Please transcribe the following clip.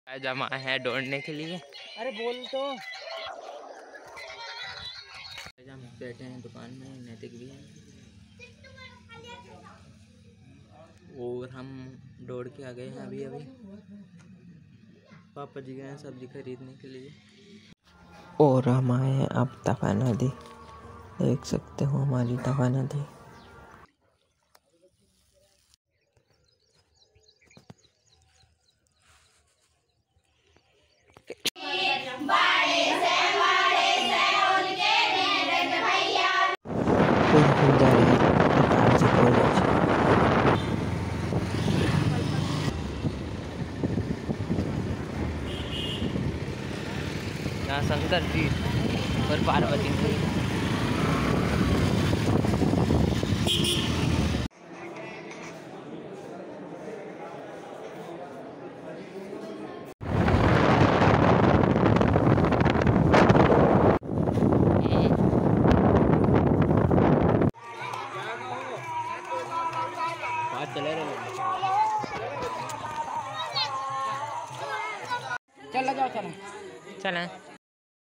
जमा है दौड़ने के लिए। अरे बोल तो। हम बैठे हैं दुकान में, नैतिक भी है और हम दौड़ के आ गए हैं अभी अभी। पापा जी गए हैं सब्जी खरीदने के लिए और हम आए हैं अब तवा नदी। देख सकते हो हमारी तवा नदी। यहाँ शंकर जी और पार्वती जी। चल जाओ चलें।